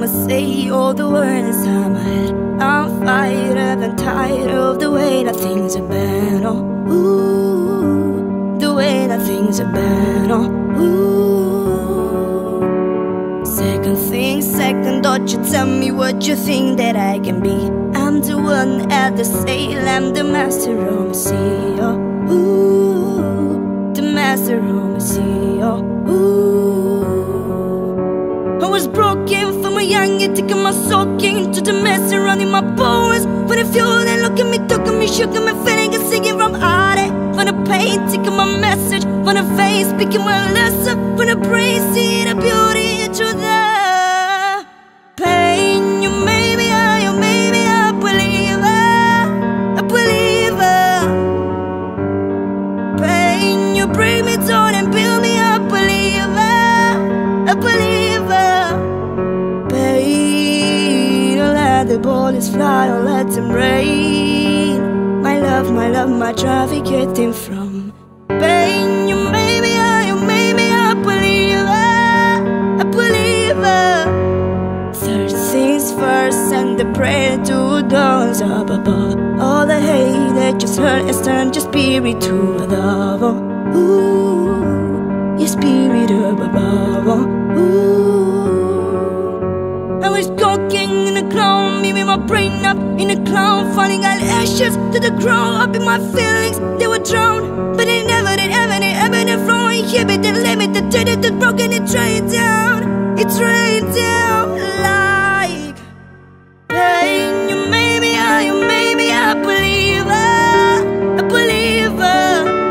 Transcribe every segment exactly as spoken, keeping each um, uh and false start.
I'ma say all the words in my head. I'm fired and tired of the way that things have been. Oh, ooh, the way that things have been. Oh, ooh. Second thing, second thought, you tell me what you think that I can be. I'm the one at the sail, I'm the master of the sea. Oh, ooh, the master of the sea. Oh, ooh. I was broken from a young age, taking my soaking to the mess and running my bones. When I feel they look at me, talking me, shook me, feeling and singing from heartache. When the pain, taking my message. When the face, speaking my lesson. When the brain, see the beauty into the pain. You made me, I, you made me a believer, a believer. Pain, you break me down and build me a believer, a believer. Pain, don't let the bullets fly, don't let them rain. My love, my love, my traffic getting from pain. You made me, I, you made me a believer, a believer. Third things first and the prayer to those up above. All the hate that just hurt has turned your spirit to a love. Oh, ooh, your spirit up above. Oh, ooh. I was talking in the clown, me with my brain up in the clown, falling all ashes to the ground. Up in my feelings, they were drowned, but they never did, ever did, ever did wrong. Inhibit the limit, the dirty, the broken, it drained down, it drained down like pain. You made me, I, you made me a believer, a believer.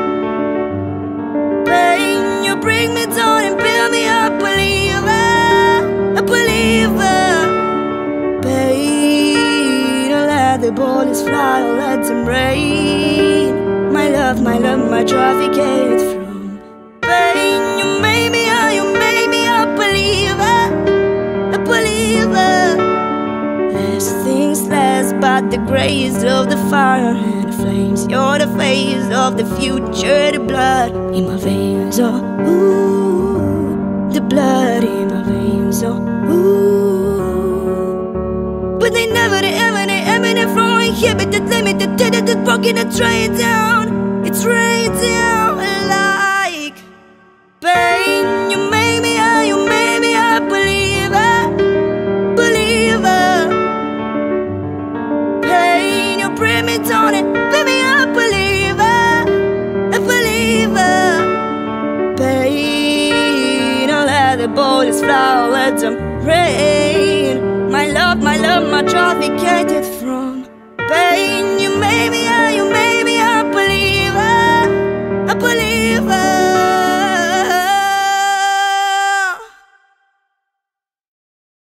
Pain, you bring me down and build me a believer, a believer. Pain, don't let the bullets fly, don't let them rain. My love, my love, my traffic gate from pain. You made me, I, you made me a believer, a believer. Less things less, but the grace of the fire and the flames. You're the face of the future, the blood in my veins. Oh, ooh, the blood in my veins. Oh, ooh. But they never, they ever, they ever, they from inhibited, limited, did it, broken, it drained down, it's rained down like pain. You made me, I, you made me a believer, believer. Pain, you bring me down and made me a believer, a believer. Pain, don't let the bullets fly, don't let them rain. My love, my love, my trafficated from pain. You made me, I, you made me a believer, a believer.